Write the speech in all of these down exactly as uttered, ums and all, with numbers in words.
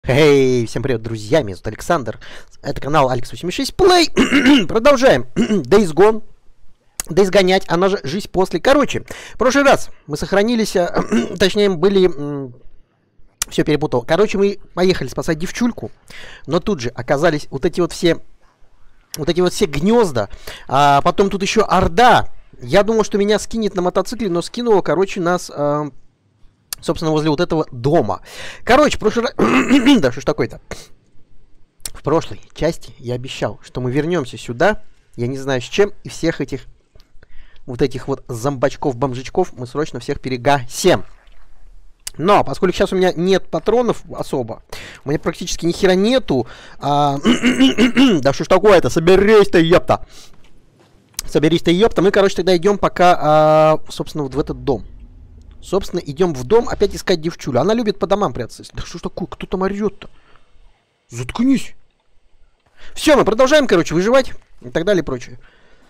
Эй, всем привет, друзья, меня зовут Александр. Это канал Алекс восемьдесят шесть Play. Продолжаем. Days Gone. Days гонять, она же жизнь после. Короче, в прошлый раз мы сохранились, точнее, были... Все перепутал. Короче, мы поехали спасать девчульку, но тут же оказались вот эти вот все... Вот эти вот все гнезда. А потом тут еще орда. Я думал, что меня скинет на мотоцикле, но скинуло, короче, нас... А... Собственно, возле вот этого дома. Короче, в прошлый раз... Да, что ж такое-то? В прошлой части я обещал, что мы вернемся сюда. Я не знаю с чем. И всех этих... Вот этих вот зомбачков-бомжичков мы срочно всех перегасим. Но, поскольку сейчас у меня нет патронов особо, у меня практически ни хера нету. А... Да что ж такое-то? Соберись-то, ёпта! Соберись-то, ёпта! Мы, короче, тогда идем пока, а... собственно, вот в этот дом. Собственно, идем в дом опять искать девчулю. Она любит по домам прятаться. Да что ж такое? Кто там орёт-то? Заткнись. Все, мы продолжаем, короче, выживать. И так далее, и прочее.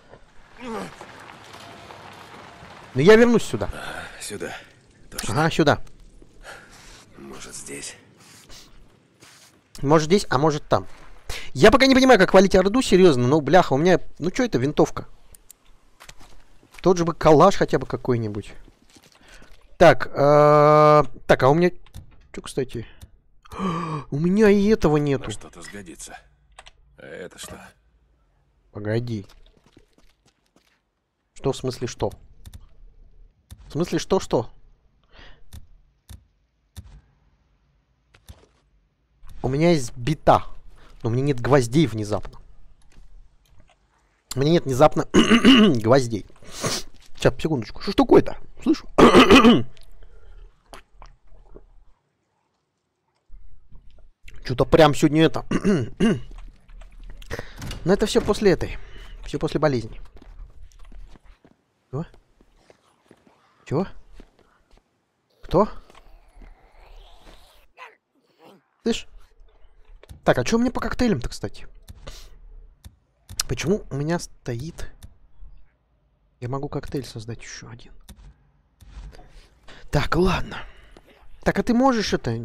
Но я вернусь сюда. А, сюда. Точно. Ага, сюда. Может, здесь. Может, здесь, а может, там. Я пока не понимаю, как валить орду, серьезно. Но, бляха, у меня... Ну, что это, винтовка? Тот же бы калаш хотя бы какой-нибудь. Так, э, так, а у меня... Что, кстати? У меня и этого нету. Что-то сгодится. А это что? Погоди. Что в смысле что? В смысле что-что? У меня есть бита. Но у меня нет гвоздей внезапно. У меня нет внезапно гвоздей. Сейчас, секундочку. Что ж такое-то? Слышу? Что-то прям сегодня это... Но это все после этой. Все после болезни. Чего? Чего? Кто? Слышь? Так, а что у меня по коктейлям-то, кстати? Почему у меня стоит... Я могу коктейль создать еще один. Так, ладно. Так, а ты можешь это...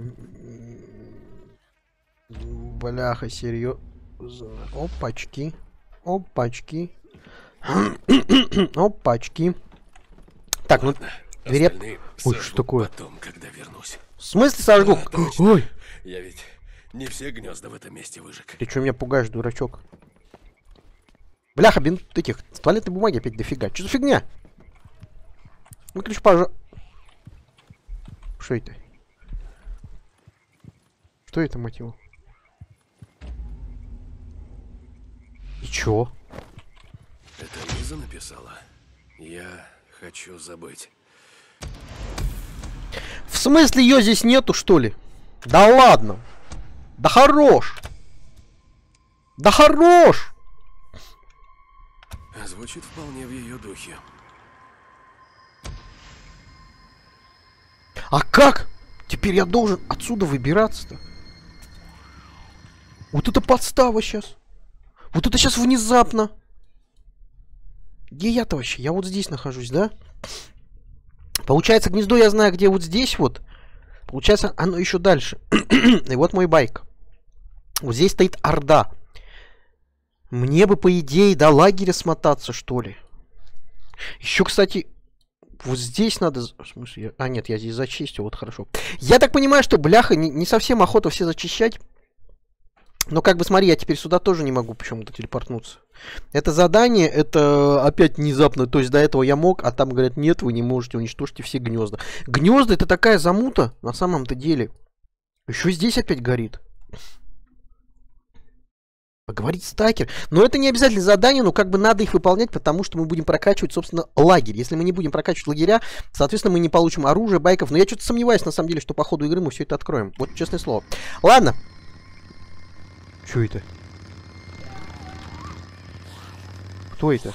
Бляха, серьезно. Опачки. Опачки. Опачки. Так, ну... Двери... Ой, что такое? Потом, когда вернусь. В смысле сожгу? А, ой! Я ведь не все гнезда в этом месте выжег. Ты что меня пугаешь, дурачок? Бляха, бин... Этих... Туалетной бумаги опять дофига. Что за фигня? Выключи, пожалуйста. Что это? Что это, мать его? И чё? Это Лиза написала. Я хочу забыть. В смысле, ее здесь нету, что ли? Да ладно. Да хорош. Да хорош. Звучит вполне в ее духе. А как? Теперь я должен отсюда выбираться-то? Вот это подстава сейчас. Вот это сейчас внезапно. Где я-то вообще? Я вот здесь нахожусь, да? Получается, гнездо я знаю, где вот здесь вот. Получается, оно еще дальше. И вот мой байк. Вот здесь стоит орда. Мне бы, по идее, до лагеря смотаться, что ли. Еще, кстати, вот здесь надо... В смысле? Я... А, нет, я здесь зачистил, вот хорошо. Я так понимаю, что, бляха, не, не совсем охота все зачищать. Но как бы смотри, я теперь сюда тоже не могу почему-то телепортнуться. Это задание, это опять внезапно. То есть до этого я мог, а там говорят, нет, вы не можете, уничтожьте все гнезда. Гнезда это такая замута на самом-то деле. Еще здесь опять горит. Поговорить с Такер. Но это не обязательно задание, но как бы надо их выполнять, потому что мы будем прокачивать, собственно, лагерь. Если мы не будем прокачивать лагеря, соответственно, мы не получим оружие, байков. Но я что-то сомневаюсь, на самом деле, что по ходу игры мы все это откроем. Вот честное слово. Ладно. Что это? Кто это?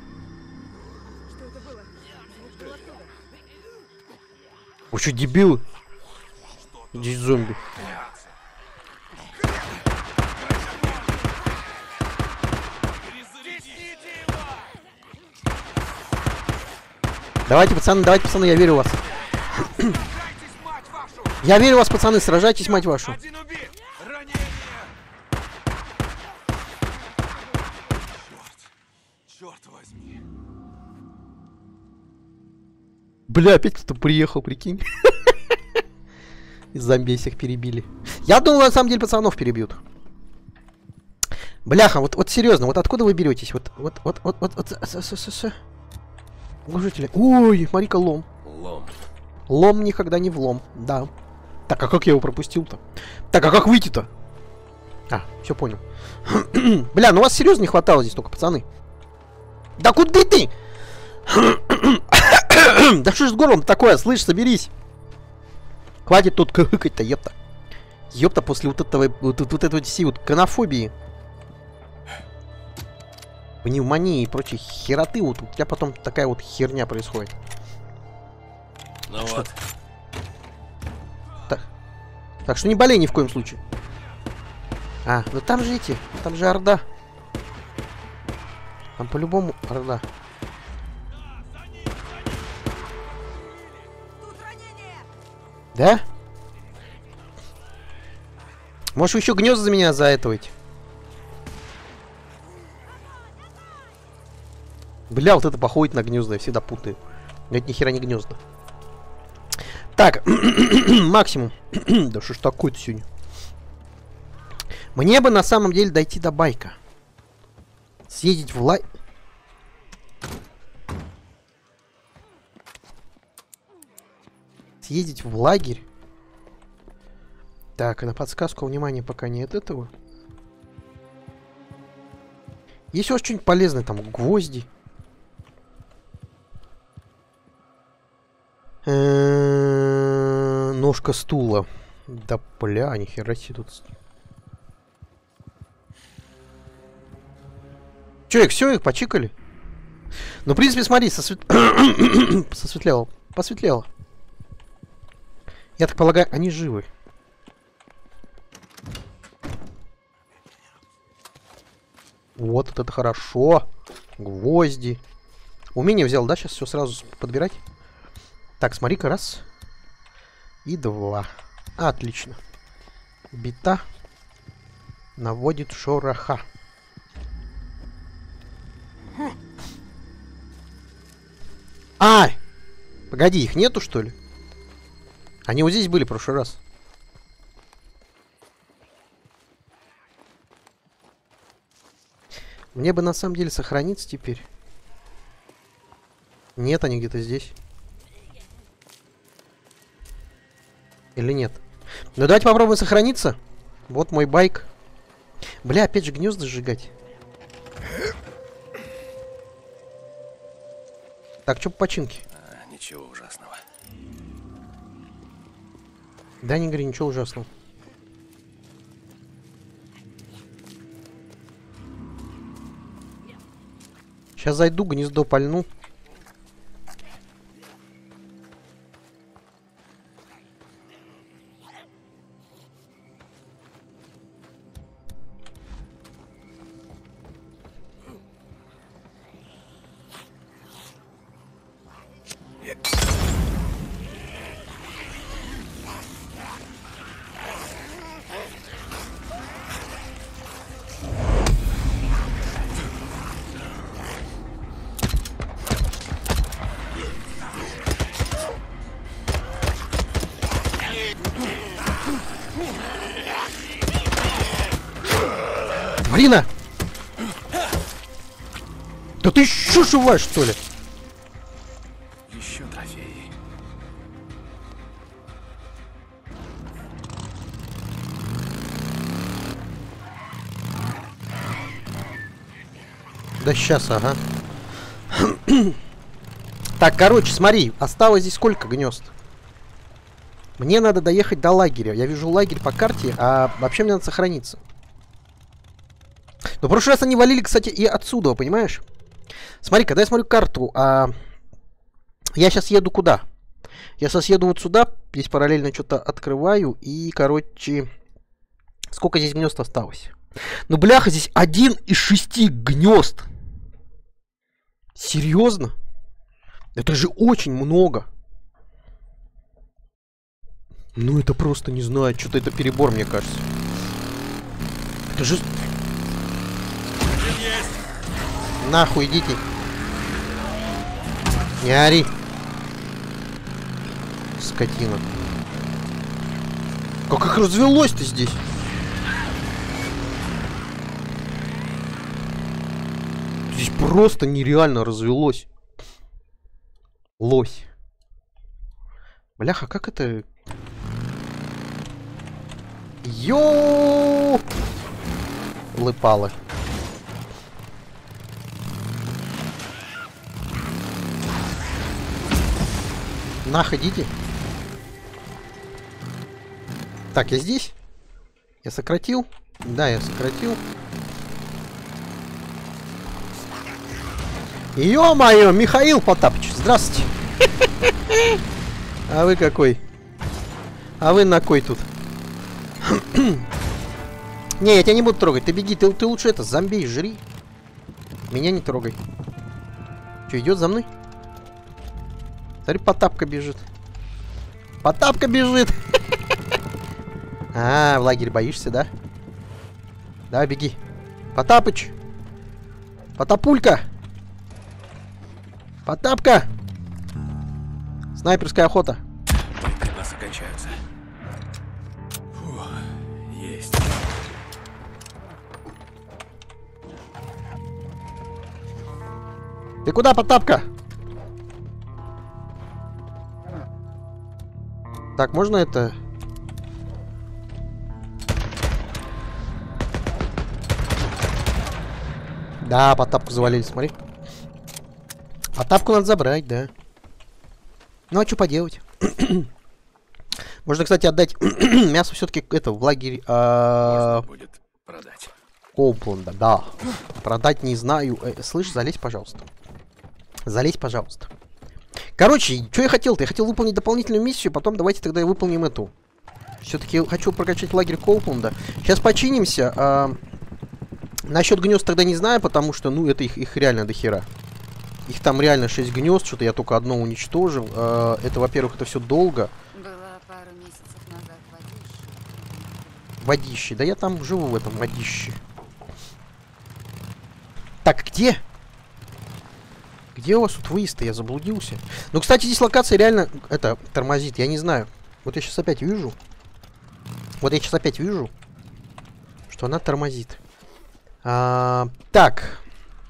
Вы что, дебилы? Здесь зомби. Давайте, пацаны, давайте, пацаны, я верю в вас. Я верю в вас, пацаны, сражайтесь, мать вашу. Черт возьми. Бля, опять кто-то приехал, прикинь. Из зомби всех перебили. Я думал, на самом деле, пацанов перебьют. Бляха, вот, вот серьезно, вот откуда вы беретесь? Вот, вот, вот, вот, вот, вот, вот, глушители. Ой, смотри-ка, лом. Лом. Лом никогда не влом, да. Так, а как я его пропустил-то? Так, а как выйти-то? А, все понял. Бля, ну вас серьезно не хватало здесь только, пацаны. Да куда ты? Да что ж с горлом такое, слышь, соберись. Хватит тут кыкать-то, ёпта. Ёпта, после вот этого, вот, вот этой вот всей вот конофобии, пневмонии и прочей хероты, вот у тебя потом такая вот херня происходит. Ну что? вот. Так. Так что не болей ни в коем случае. А, ну там же эти, там же Орда. Там по-любому Орда. Да? Можешь еще гнезда за меня заэтовать? Бля, вот это походит на гнезда, я всегда путаю. Но это ни хера не гнезда. Так, максимум. Да что ж такое-то сегодня? Мне бы на самом деле дойти до байка. Съездить в лай... Съездить в лагерь. Так, на подсказку, внимание, пока нет этого. Есть у вас что-нибудь полезное, там, гвозди. Ножка стула. Да, бля, нихера себе тут. Че, их все, их почикали? Ну, в принципе, смотри, сосвет... сосветлело. Посветлело. Я так полагаю, они живы. Вот, вот это хорошо. Гвозди. Умение взял, да? Сейчас все сразу подбирать. Так, смотри-ка, раз. И два. Отлично. Бита наводит шороха. Ай! Погоди, их нету, что ли? Они вот здесь были в прошлый раз. Мне бы на самом деле сохраниться теперь. Нет, они где-то здесь. Или нет? Ну давайте попробуем сохраниться. Вот мой байк. Бля, опять же гнезда сжигать. Так, что по починке? А, ничего ужасного. Да, не говори, ничего ужасного. Сейчас зайду, гнездо пальну. Марина! Да ты еще живая, что ли? Еще трофеи. Да сейчас, ага. Так, короче, смотри, осталось здесь сколько гнезд? Мне надо доехать до лагеря. Я вижу лагерь по карте, а вообще мне надо сохраниться. Но в прошлый раз они валили, кстати, и отсюда, понимаешь? Смотри, когда я смотрю карту, а... я сейчас еду куда? Я сейчас еду вот сюда, здесь параллельно что-то открываю, и, короче, сколько здесь гнезд осталось? Ну, бляха, здесь один из шести гнезд. Серьезно? Это же очень много. Ну, это просто, не знаю, что-то это перебор, мне кажется. Это же... Нахуй идите. Не ори. Скотина. Как их развелось-то здесь? Здесь просто нереально развелось. Лось. Бляха, как это... Йоу! Лыпалы. Нах, идите. Так, я здесь? Я сократил? Да, я сократил. Ё-моё, Михаил Потапыч, здравствуйте. А вы какой? А вы на кой тут? Не, я тебя не буду трогать. Ты беги, ты, ты лучше это, зомби, жри. Меня не трогай. Что, идет за мной? Смотри, Потапка бежит. Потапка бежит. А, в лагерь боишься, да? Да, беги. Потапыч. Потапулька. Потапка. Снайперская охота. Боеприпасы кончаются. Фу, есть. Ты куда, Потапка? Так, можно это... Да, Потапку завалили, смотри. Потапку надо забрать, да. Ну, а что поделать? Можно, кстати, отдать мясо все-таки это в лагерь а... Можно будет продать. Коупленда, да. Продать не знаю. Э, слышь, залезь, пожалуйста. Залезь, пожалуйста. Короче, что я хотел-то? Я хотел выполнить дополнительную миссию, потом давайте тогда выполним эту. Все-таки хочу прокачать лагерь Коупленда. Сейчас починимся. А... Насчет гнезд тогда не знаю, потому что, ну, это их, их реально дохера. Их там реально шесть гнезд, что-то я только одно уничтожил. А, это, во-первых, это все долго. Была пару месяцев назад водище. Водище. Да я там живу в этом водище. Так, где? Где у вас тут выезд-то? Я заблудился. Ну, кстати, здесь локация реально, это, тормозит. Я не знаю. Вот я сейчас опять вижу. Вот я сейчас опять вижу, что она тормозит. А, так.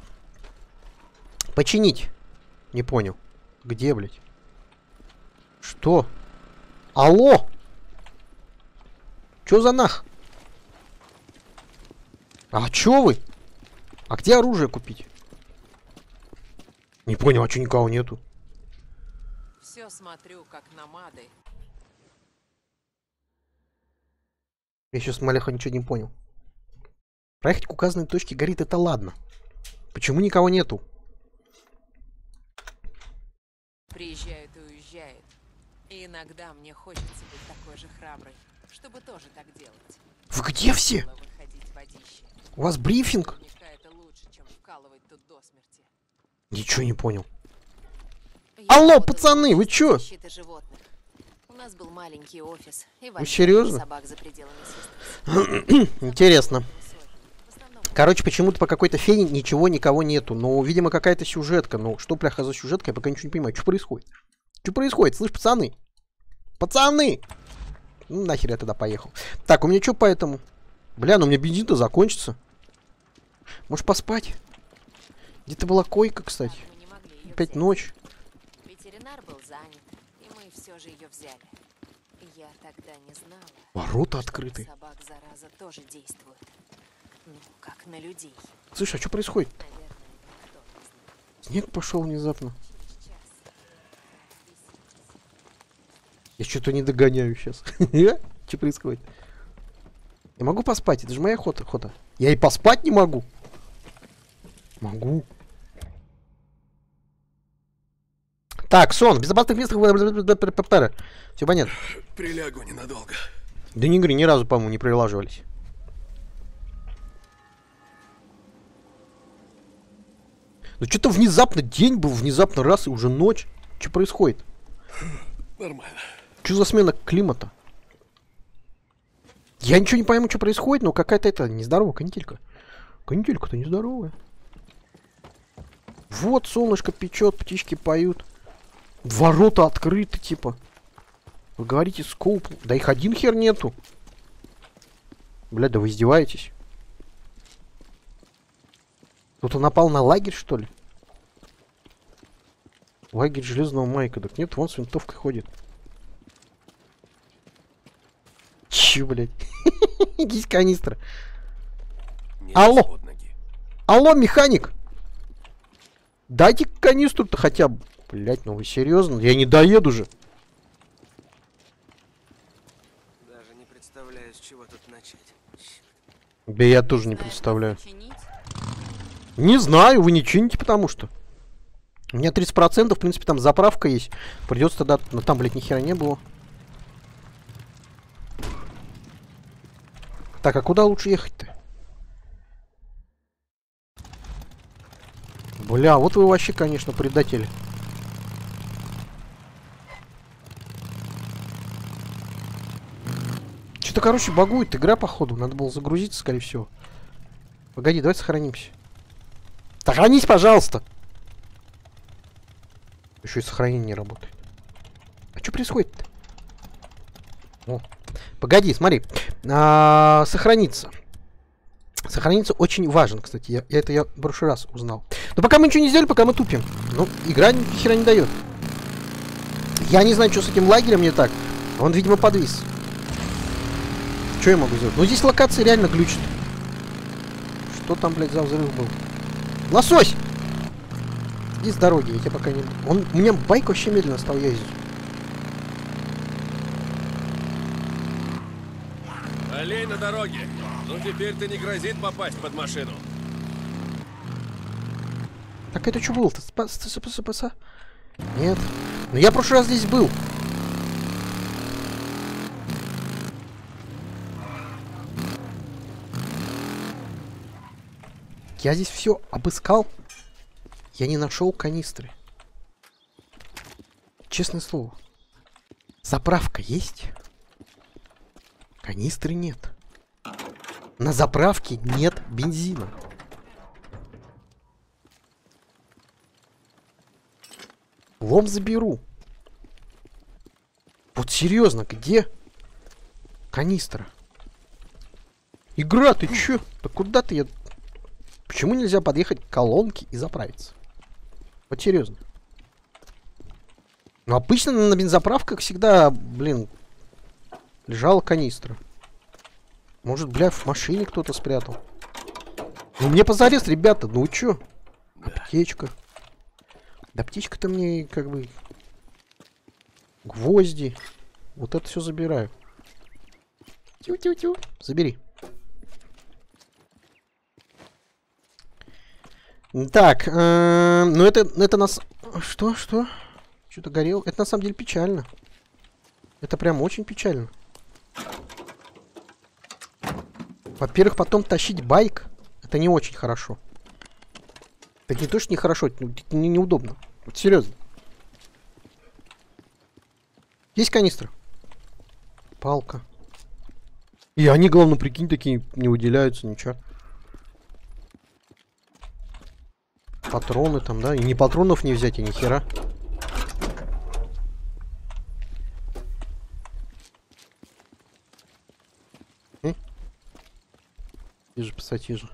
Починить. Не понял. Где, блядь? Что? Алло! Чё за нах? А чё вы? А где оружие купить? Не понял, а чё никого нету? Все смотрю, как намады. Я сейчас, Малеха, ничего не понял. Проехать к указанной точке горит, это ладно. Почему никого нету? Приезжают и уезжают. И иногда мне хочется быть такой же храброй, чтобы тоже так делать. Вы где все? Было выходить в водище. У вас брифинг? Наверняка это лучше, чем вкалывать тут до смерти. Ничего не понял. Я Алло, работала пацаны, в вы офисе чё? защиты животных. У нас был маленький офис. И Вы серьезно? собак за пределами системы. Интересно. В основном Короче, почему-то по какой-то фене ничего, никого нету. Ну, видимо, какая-то сюжетка. Ну, что, бляха, за сюжетка, я пока ничего не понимаю. Что происходит? Что происходит? Слышь, пацаны? Пацаны! Ну, нахер я тогда поехал. Так, у меня что по этому? Бля, ну у меня бензин-то закончится. Может, поспать? Где-то была койка, кстати. так мы не могли её Опять взять. ночь. Ветеринар был занят, и мы все же ее взяли. Я тогда не знала. Ворота что открыты. на собак зараза тоже действует. Ну, как на людей. Слышь, а что происходит? Наверное, никто не знает. Снег пошел внезапно. Через час. Я что-то не догоняю сейчас. Что происходит? Я могу поспать? Это же моя охота. охота. Я и поспать не могу. Могу. Так, сон. В безопасных местах. Все понятно. Прилягу ненадолго. Да не говори, ни разу, по-моему, не прилаживались. Ну что-то внезапно день был, внезапно раз и уже ночь. Что происходит? Нормально. Что за смена климата? Я ничего не пойму, что происходит, но какая-то это нездоровая канителька. Канителька-то нездоровая. Вот солнышко печет, птички поют. Ворота открыты, типа. Вы говорите, скоуп. Да их один хер нету. Бля, да вы издеваетесь. Кто-то напал на лагерь, что ли? Лагерь Железного Майка. Так нет, вон с винтовкой ходит. Чё, блядь? Есть канистра. Не Алло. под ноги. Алло, механик! Дайте канистру-то хотя бы. Блять, ну вы серьезно? Я не доеду же. Даже не представляю, с чего тут начать. Чёрт. Да я тоже не Знаешь, представляю. как чинить? Не знаю, вы не чините, потому что. У меня тридцать процентов, в принципе, там заправка есть. Придется тогда... Но там, блядь, ни хера не было. Так, а куда лучше ехать-то? Бля, вот вы вообще, конечно, предатели. Что-то, короче, багует игра, походу. Надо было загрузиться, скорее всего. Погоди, давай сохранимся. Сохранись, пожалуйста. Еще и сохранение не работает. А что происходит-то? О. Погоди, смотри. А, сохраниться. Сохраниться очень важен, кстати. Я, я это я в прошлый раз узнал. Но пока мы ничего не сделали, пока мы тупим. Ну, игра ни хера не дает. Я не знаю, что с этим лагерем не так. Он, видимо, подвис. Что я могу сделать? Ну, здесь локация реально глючит. Что там, блядь, за взрыв был? Лосось! Иди с дороги, я тебя пока не... Он... У меня байк вообще медленно стал ездить. Олень на дороге. Ну теперь-то не грозит попасть под машину. Так это что было-то? Спа- спа- спа- спа- Нет. Но я в прошлый раз здесь был. Я здесь все обыскал. Я не нашел канистры. Честное слово. Заправка есть? Канистры нет. На заправке нет бензина. Лом заберу. Вот серьезно, где канистра? Игра, ты чё? Да куда ты? Я... Почему нельзя подъехать к колонке и заправиться? Вот серьезно. Ну, обычно на бензоправках всегда, блин, лежала канистра. Может, бля, в машине кто-то спрятал. Ну, мне позарез, ребята, ну чё? Аптечка. Да аптечка-то мне, как бы... Гвозди. Вот это все забираю. Тю-тю-тю. Забери. Так, э, ну это, это нас... Что, что? Что-то горело. Это на самом деле печально. Это прям очень печально. Во-первых, потом тащить байк, это не очень хорошо. Это не то, что нехорошо, это не, неудобно. Вот серьезно. Есть канистра? Палка. И они, главное, прикинь, такие не выделяются, ничего. Патроны там, да? И ни патронов не взять, и ни хера. Э? Вижу, пассатижи.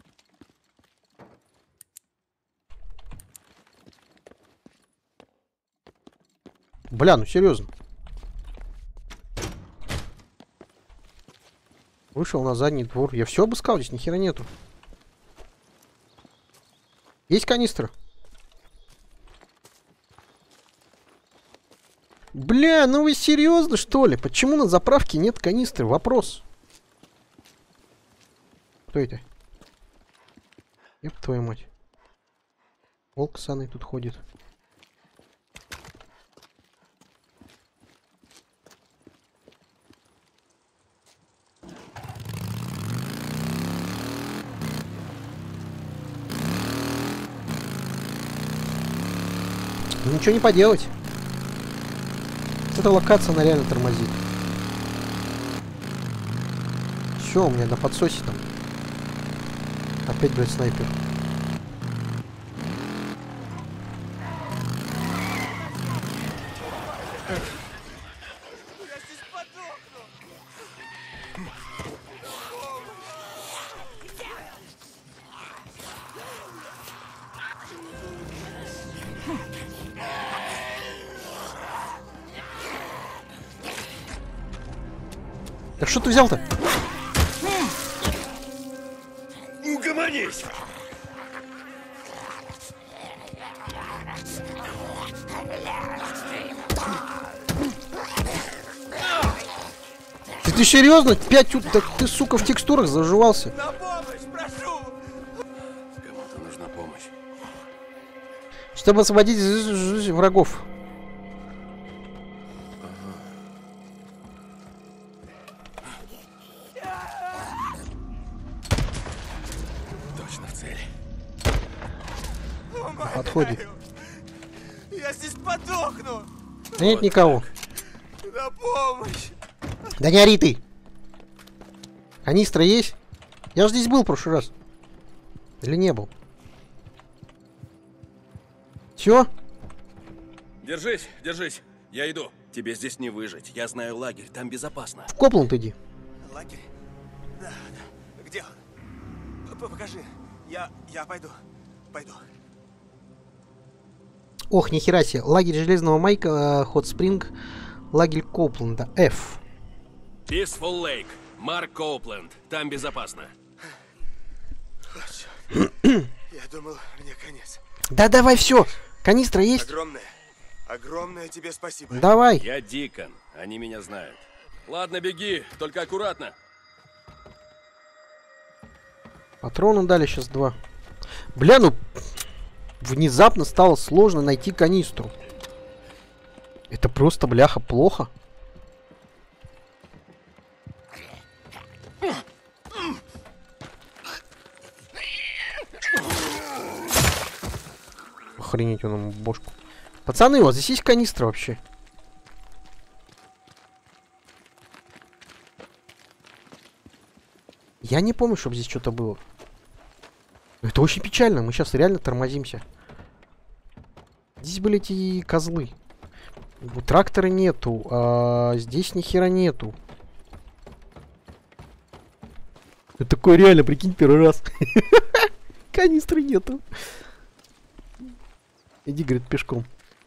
Бля, ну серьезно. Вышел на задний двор. Я все обыскал, здесь ни хера нету. Есть канистра? Бля, ну вы серьезно, что ли? Почему на заправке нет канистры? Вопрос. Кто это? Еб твою мать. Волк с Анной тут ходит. Ничего не поделать. Эта локация, она реально тормозит. Все, у меня на подсосе там. Опять, блядь, снайпер. здесь подохну. Так что ты взял-то? Угомонись! Ты, ты серьезно? Пять ут... Так ты, сука, в текстурах заживался. На помощь, прошу! Кому-то нужна помощь. Чтобы освободить жизнь врагов. Точно в цель. Умоляю. Отходит. Я здесь подохну. Да нет никого. На помощь. Да не ори ты. Канистра есть? Я же здесь был в прошлый раз. Или не был? Все? Держись, держись. Я иду. Тебе здесь не выжить. Я знаю лагерь, там безопасно. В Копланд иди. Лагерь? Да, да. Где он? П- Покажи. Я, я пойду. Пойду. Ох, нихера себе. Лагерь Железного Майка, Хот Спринг, лагерь Копленда. F. Peaceful Lake. Марк Коупленд. Там безопасно. Я думал, мне конец. Да давай все. Канистра есть? Огромное, огромное тебе спасибо. Давай. Я Дикон. Они меня знают. Ладно, беги, только аккуратно. Патроны дали сейчас два. Бля, ну... Внезапно стало сложно найти канистру. Это просто, бляха, плохо. Охренеть, он ему бошку. Пацаны, вот здесь есть канистра вообще. Я не помню, чтобы здесь что-то было. Это очень печально, мы сейчас реально тормозимся. Здесь были эти козлы. У трактора нету, а здесь ни хера нету. Это такое реально, прикинь, первый раз. Канистры нету. Иди, говорит, пешком.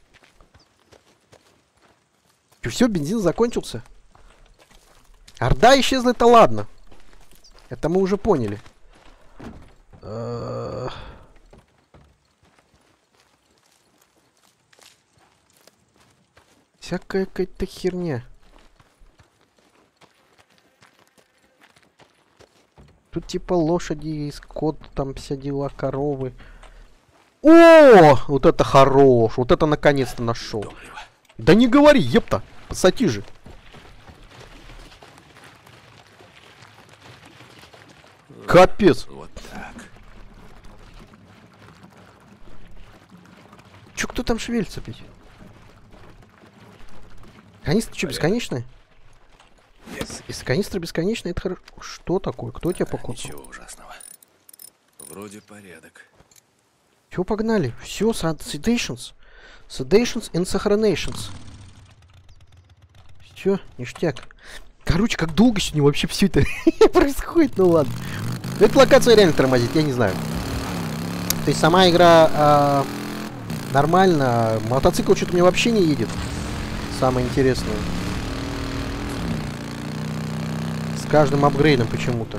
Че, все, бензин закончился? Орда исчезла, это ладно. Это мы уже поняли. Всякая какая-то херня. Тут типа лошади, скот, там вся дела, коровы. О, вот это хорош, вот это наконец-то нашел. Да не говори, епта, посоти же. Капец. Вот так. Чё, кто там шевелится, пить? Канистра что, бесконечная? Если канистра бесконечная, это хорошо. Что такое? Кто тебя покоцал? Ничего ужасного. Вроде порядок. Чего погнали? Все, sedations. Sedations and sachronations. Все, ништяк. Короче, как долго сегодня вообще все это происходит, ну ладно. Эта локация реально тормозит, я не знаю. То есть сама игра а, нормально. Мотоцикл что-то мне вообще не едет. Самое интересное. С каждым апгрейдом почему-то.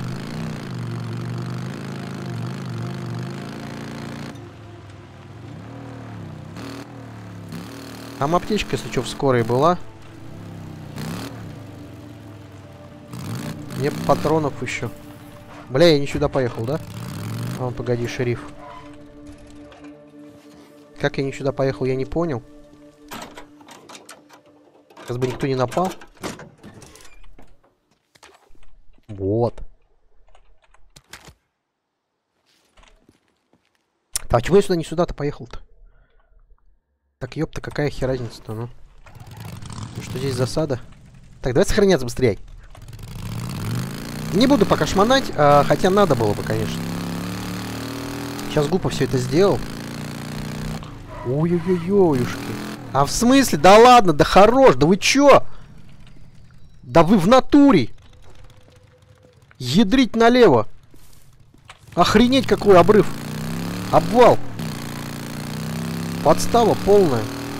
Там аптечка, если что, в скорой была. Нет патронов еще. Бля, я не сюда поехал, да? А, погоди, шериф. Как я не сюда поехал, я не понял. Сейчас бы никто не напал. Вот. А чего я сюда не сюда-то поехал-то? Так, ёпта, какая хер разница-то, ну? Ну что, здесь засада? Так, давай сохраняться быстрее. Не буду пока шмонать, а, хотя надо было бы, конечно. Сейчас глупо все это сделал. Ой-ой-ой-ой-ушки. А в смысле? Да ладно, да хорош, да вы чё? Да вы в натуре. Ядрить налево. Охренеть, какой обрыв. Обвал. Подстава полная.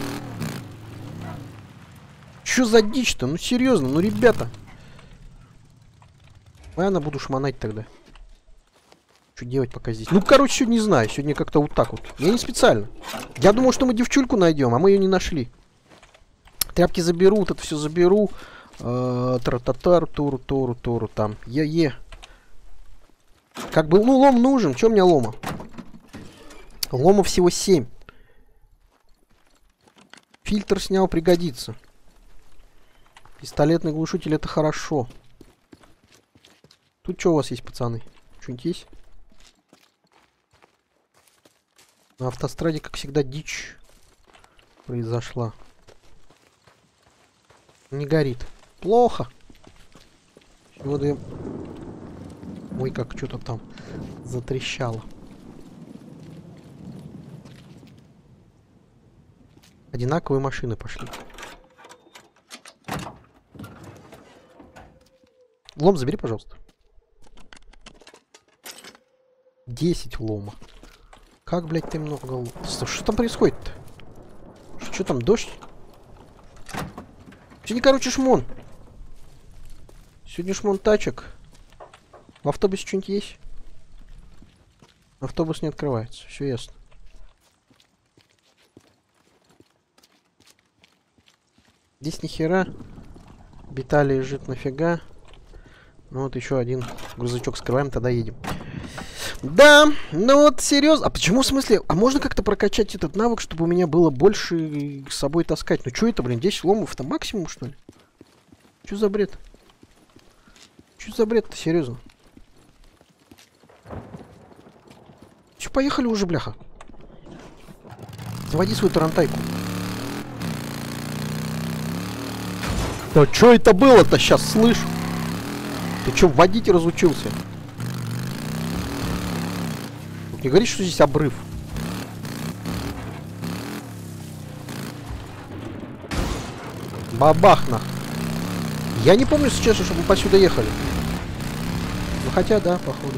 Чё за дичь-то? Ну серьезно, ну ребята. Ладно, буду шмонать тогда. Что делать пока здесь? Ну, короче, сегодня не знаю. Сегодня как-то вот так вот. Я не специально. Я думал, что мы девчульку найдем, а мы ее не нашли. Тряпки заберу, вот это все заберу. Тра-та-тар, туру, туру, туру, там. Е-е. Как бы, ну, лом нужен. Че у меня лома? Лома всего семь. Фильтр снял, пригодится. Пистолетный глушитель, это хорошо. Тут что у вас есть, пацаны? Что-нибудь есть? На автостраде, как всегда, дичь произошла. Не горит. Плохо. Сегодня я... Ой, как что-то там затрещало. Одинаковые машины пошли. Лом забери, пожалуйста. десять лома. Как, блядь, ты много лома? Что там происходит-то? Что там, дождь? Сегодня, короче, шмон. Сегодня шмон тачек. В автобусе что-нибудь есть? Автобус не открывается. Все ясно. Здесь ни хера. Бита лежит нафига. Ну вот еще один грузовичок скрываем, тогда едем. Да, ну вот серьезно. А почему, в смысле? А можно как-то прокачать этот навык, чтобы у меня было больше с собой таскать? Ну что это, блин, десять ломов-то максимум, что ли? Что за бред? Что за бред-то, серьезно? Че, поехали уже, бляха. Заводи свою тарантайку. Да что это было-то сейчас, слышь? Ты что, водить разучился? Не говори, что здесь обрыв. Бабах нах. Я не помню, если честно, чтобы мы посюда ехали. Ну хотя, да, походу.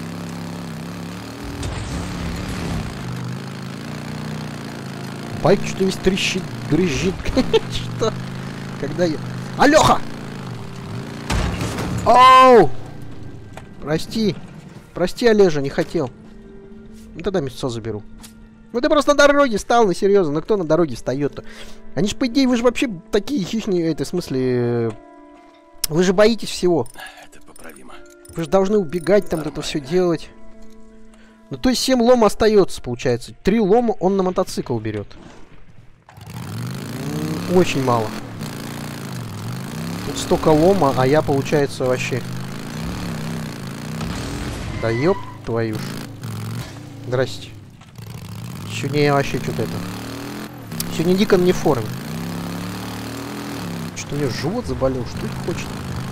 Байк что-то весь трещит, грызжит. Что? Когда я... Алёха! Оу! Прости. Прости, Олежа, не хотел. Ну тогда мясо заберу. Ну ты просто на дороге встал, ну серьезно. Ну кто на дороге встает-то? Они ж, по идее, вы же вообще такие хищные, это в смысле... Вы же боитесь всего. Это поправимо. Вы же должны убегать, там это все делать. Ну то есть семь лома остается, получается. три лома он на мотоцикл берет. Очень мало. Тут столько лома, а я, получается, вообще... Да ёб твою ж. Здрасте. Сегодня я вообще что-то это... Сегодня Дикон не в форме. Что-то у меня живот заболел, что это хочет?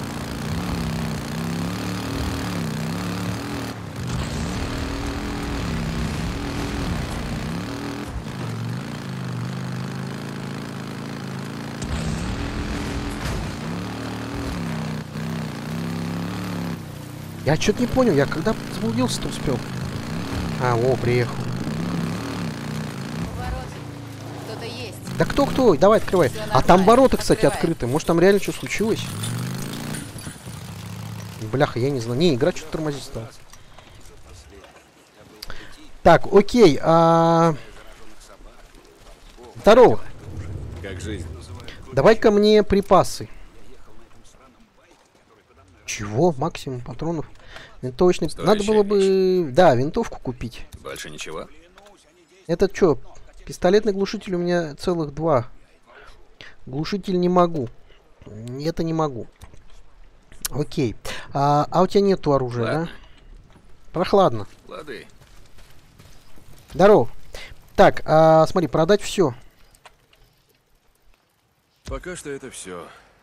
Я что-то не понял, я когда заблудился-то успел? А, о, приехал. Кто-то есть. Да кто-кто? Давай, открывай. Всё А там нормально. ворота, кстати, Открывай. открыты. Может, там реально что случилось? Бляха, я не знаю. Не, игра что-то тормозит стала. Так, окей. А... Здорово. Как жизнь? Давай-ка мне припасы. Чего? Максимум патронов. Винтовочный. Стоящая Надо было бы... Да, винтовку купить. Больше ничего? Это что? Пистолетный глушитель у меня целых два. Глушитель не могу. Это не могу. Окей. А, а у тебя нету оружия, Ладно. да? Прохладно. Лады. Здорово. Так, а, смотри, продать все. Пока что это все.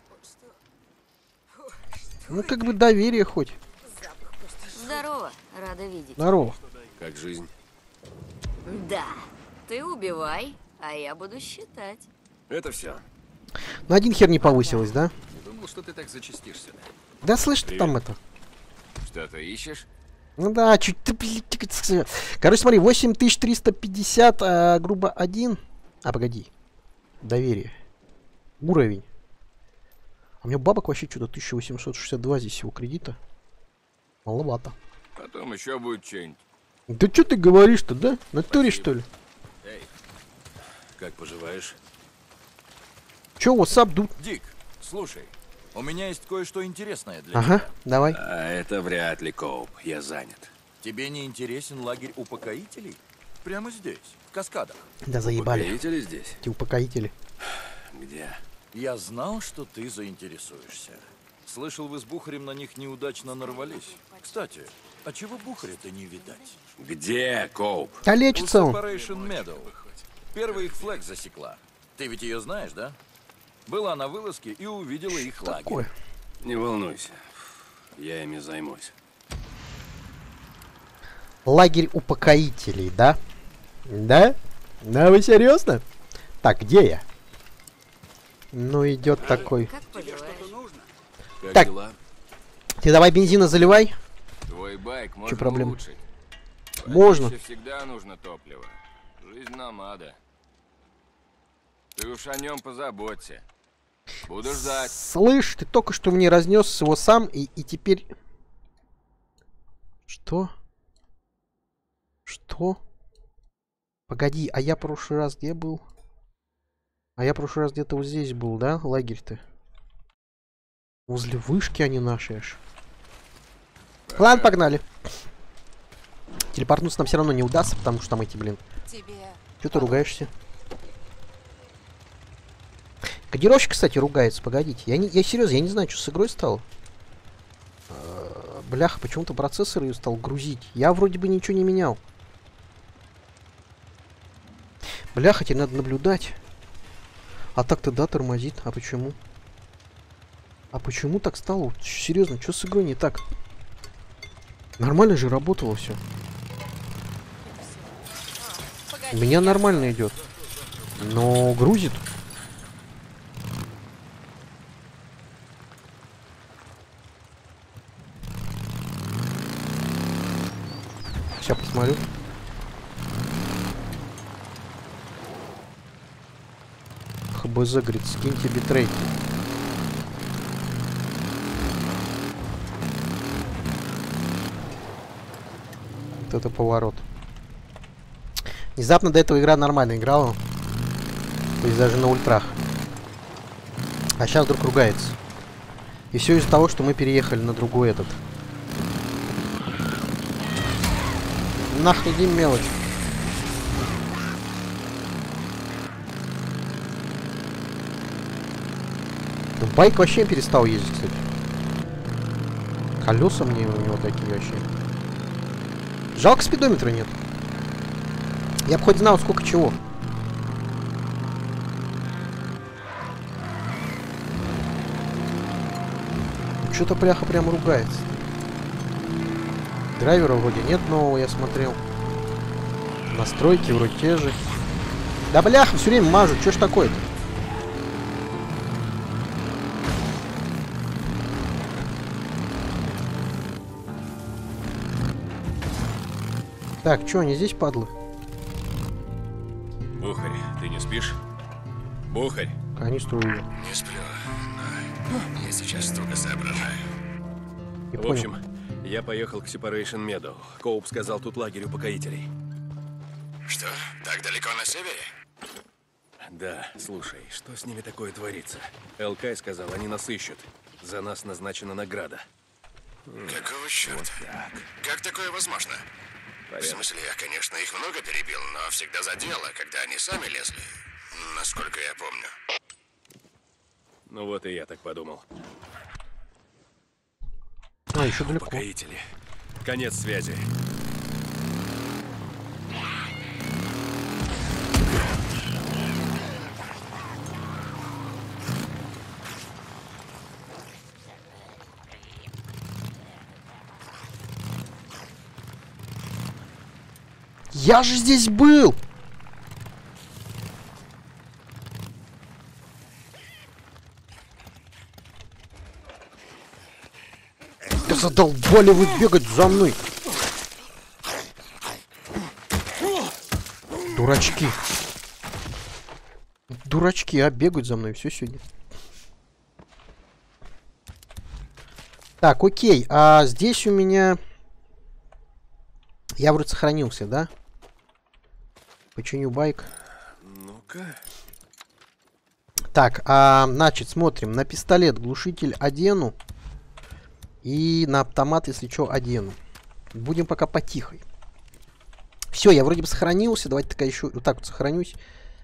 Ну, как бы доверие хоть. Здорово, рада видеть. Здорово. Как жизнь? Да, ты убивай, а я буду считать. Это все. На один хер не повысилось, да? Не думал, что ты так зачастишь сюда. Да слышь, ты там это. Что-то ищешь? Ну да, чуть ты, блин, тик- тик- короче, смотри, восемь тысяч триста пятьдесят, а, грубо один. А, погоди. Доверие. Уровень. А у меня бабок вообще что-то тысяча восемьсот шестьдесят два здесь всего кредита. Маловато. Потом еще будет что-нибудь. Да что ты говоришь-то, да? На туре, что ли? Эй, как поживаешь? Че, ватсап, дуд? Дик, слушай, у меня есть кое-что интересное для Ага, тебя. давай. А это вряд ли, Коуп. Я занят. Тебе не интересен лагерь упокоителей? Прямо здесь, в Каскадах. Да заебали. Упокоители здесь? Эти упокоители. Где? Я знал, что ты заинтересуешься. Слышал, вы с Бухарем на них неудачно нарвались. Кстати, а чего Бухаря-то не видать? Где, Коуп? Да У лечится он. Separation Meadow. Первый их флэг засекла. Ты ведь ее знаешь, да? Была на вылазке и увидела их лагерь. Такое. Не волнуйся. Я ими займусь. Лагерь упокоителей, да? Да? Да вы серьезно? Так, где я? Ну, идет такой. Как поживаешь? Как Так. дела? Ты давай бензина заливай. Твой байк можно проблем? улучшить. Можно. Водище всегда нужно топливо. Жизнь намада. Ты уж о нем позаботься. Буду ждать. Слышь, ты только что мне разнес его сам, и, и теперь... Что? Что? Погоди, а я в прошлый раз где был? А я в прошлый раз где-то вот здесь был, да? Лагерь-то. Возле вышки они наши аж. Ладно, погнали. Телепортнуться нам все равно не удастся, потому что там эти, блин. Тебе... Че ты ругаешься? Кодировщик, кстати, ругается, погодите. Я, не, я серьезно, я не знаю, что с игрой стало. А, бляха, почему-то процессор ее стал грузить. Я вроде бы ничего не менял. Бляха, тебе надо наблюдать. А так-то да, тормозит. А почему? А почему так стало? Серьезно, что с игрой не так? Нормально же работало все. У меня нормально идет. Но грузит. Сейчас посмотрю. ХБЗ говорит, скиньте битрейт. Вот это поворот. Внезапно до этого игра нормально играла. То есть даже на ультрах. А сейчас вдруг ругается. И все из-за того, что мы переехали на другой этот. Нахрен мелочь. Ну, байк вообще перестал ездить, кстати. Колеса мне у него такие вообще. Жалко, спидометра нет. Я бы хоть знал, сколько чего. Что-то пряха прям ругается. Драйвера вроде нет нового, я смотрел. Настройки вроде те же. Да бляха, все время мажут, что ж такое-то? Так, что они здесь, падлы? Бухарь, ты не спишь? Бухарь. Канистру ее. Не сплю. Я сейчас только соображаю. Не В понял. общем, я поехал к Separation Meadow. Коуп сказал, тут лагерь упокоителей. Что, так далеко на севере? Да, слушай, что с ними такое творится? Элкай сказал, они нас ищут. За нас назначена награда. Какого черта? Так, Как такое возможно? В порядок. смысле, я, конечно, их много перебил, но всегда за дело, когда они сами лезли. Насколько я помню. Ну вот и я так подумал. А, еще далеко. Упокоители. Конец связи. Я же здесь был! Задолбали вы бегать за мной. Дурачки. Дурачки, а бегают за мной все сегодня. Так, окей. А здесь у меня... Я вроде сохранился, да? Починю байк. Ну-ка. Так, а, значит, смотрим. На пистолет глушитель одену. И на автомат, если что, одену. Будем пока потихой. Все, я вроде бы сохранился. Давайте такая еще вот так вот сохранюсь.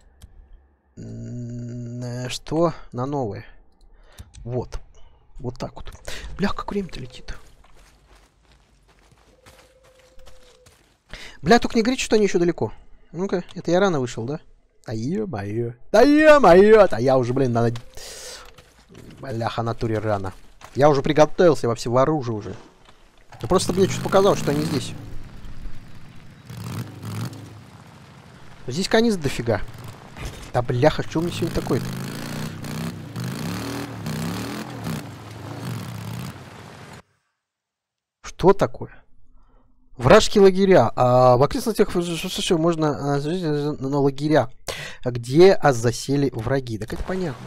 Что? На новое. Вот. Вот так вот. Бля, как время-то летит. Бля, только не говорите, что они еще далеко. Ну-ка, это я рано вышел, да? А ё-моё. Да ё-моё. А я уже, блин, надо... Бляха, натуре рано. Я уже приготовился во всеоружие уже. Да просто мне что-то показалось, что они здесь. Здесь каниз дофига. Да бляха, что у меня сегодня такое-то? Что такое? Вражеские лагеря. А в окрестностях можно на лагеря, где а засели враги. Так это понятно.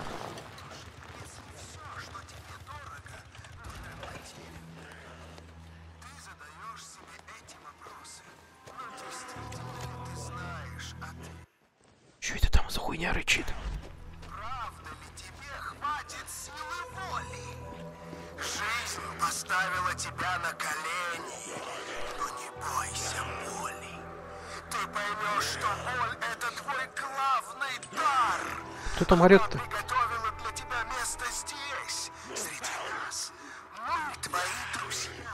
Что это там за хуйня рычит? Правда ли тебе хватит силы воли? Жизнь поставила тебя на колени, но не бойся боли. Ты поймешь, что боль — это твой главный дар. Кто там орёт-то? Она приготовила для тебя место здесь, среди нас. Мы твои друзья.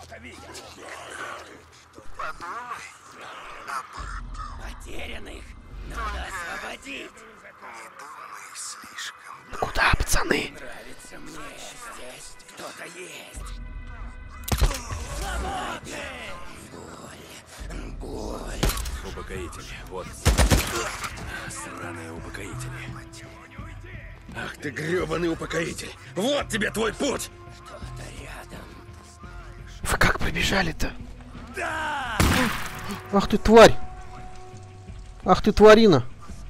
Подумай об этом. Потерянных надо освободить. Не думай слишком. Куда, пацаны? Нравится мне. Здесь кто-то есть. Свободы! Боль. Боль. Упокоители. Вот. Сраные упокоители. Ах ты грёбаный упокоитель. Вот тебе твой путь. Кто-то рядом. Вы как побежали-то? Да! Ах ты тварь! Ах ты тварина!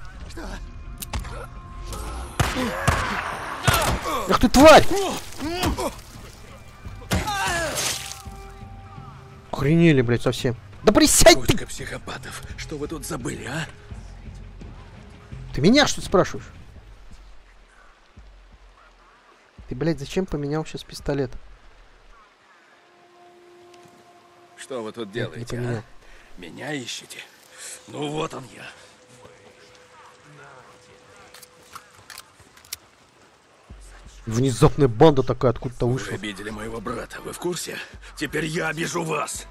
Ах ты тварь! Охренели, блядь, совсем. Да присядь ты! Кучка психопатов. Что вы тут забыли, а? Ты меня что-то спрашиваешь? Ты, блядь, зачем поменял сейчас пистолет? Что вы тут Не делаете, поменял. а? Меня ищете? Ну вот он я. Внезапная банда такая откуда-то Вы вышла. обидели моего брата, вы в курсе? Теперь я обижу вас.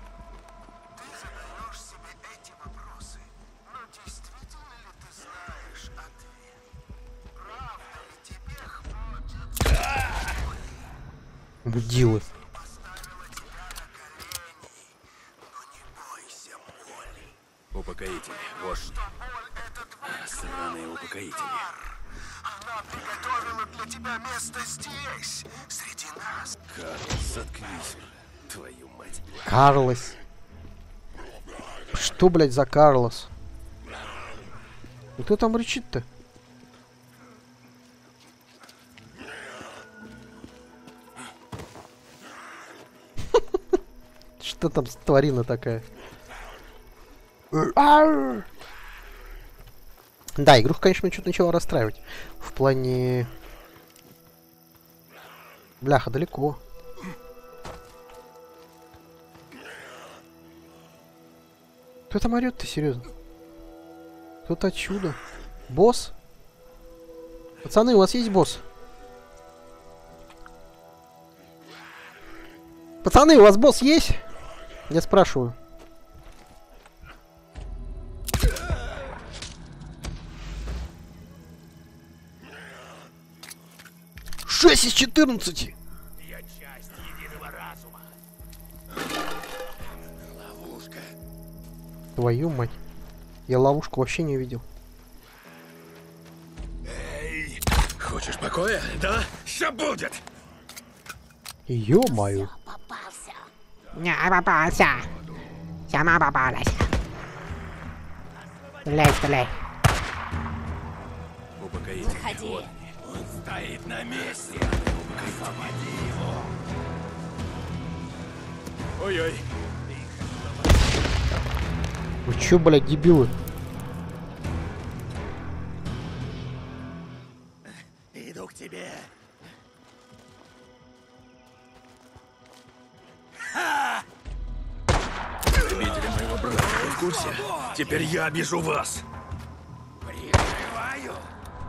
Мудилы. Упокоители, вот. А, сраные упокоители. Она приготовила для тебя место здесь, среди нас. Карлос, заткнись уже, твою мать. Карлос. Что, блядь, за Карлос? И кто там рычит-то? Что там за тварина такая? Да, игру, конечно, что-то начала расстраивать. В плане... Бляха, далеко. Кто там орёт-то, серьезно? Кто-то отсюда. Босс? Пацаны, у вас есть босс? Пацаны, у вас босс есть? Я спрашиваю. шесть из четырнадцати! Я часть единого разума. Ловушка. Твою мать. Я ловушку вообще не видел. Эй, хочешь покоя, да? Ща будет! Ё-моё. Попался. Не попался. Сама попалась. Стреляй, стреляй. Выходи. Он стоит на месте. Освободи его. Ой-ой. Вы чё, блядь, дебилы? Иду к тебе. Видели моего брата? Вы в курсе? Теперь я обижу вас. Прикрываю.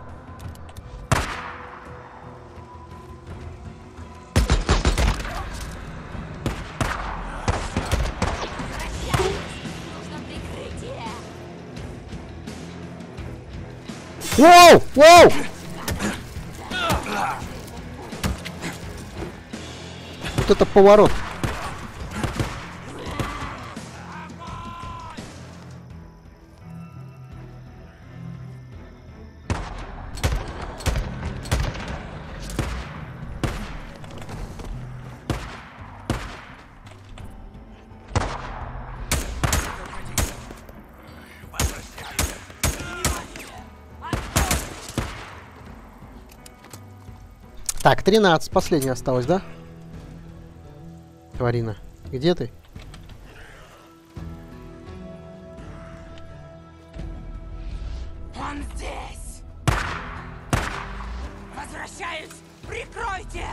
Нужно прикрытие. Воу! Воу! Вот это поворот. Так, тринадцать. Последняя осталась, да? Тварина. Где ты? Он здесь! Возвращаюсь! Прикройте!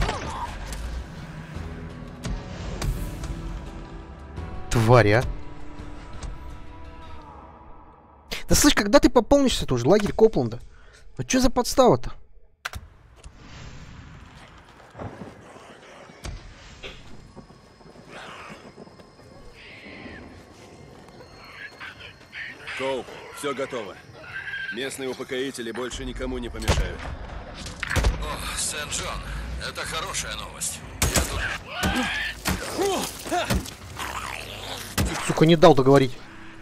Тварь, а. Да слышь, когда ты пополнишься тоже, лагерь Копланда? Ну что за подстава-то? Коуп, все готово. Местные упокоители больше никому не помешают. О, Сент-Джон, это хорошая новость. Я тут... Сука, не дал договорить.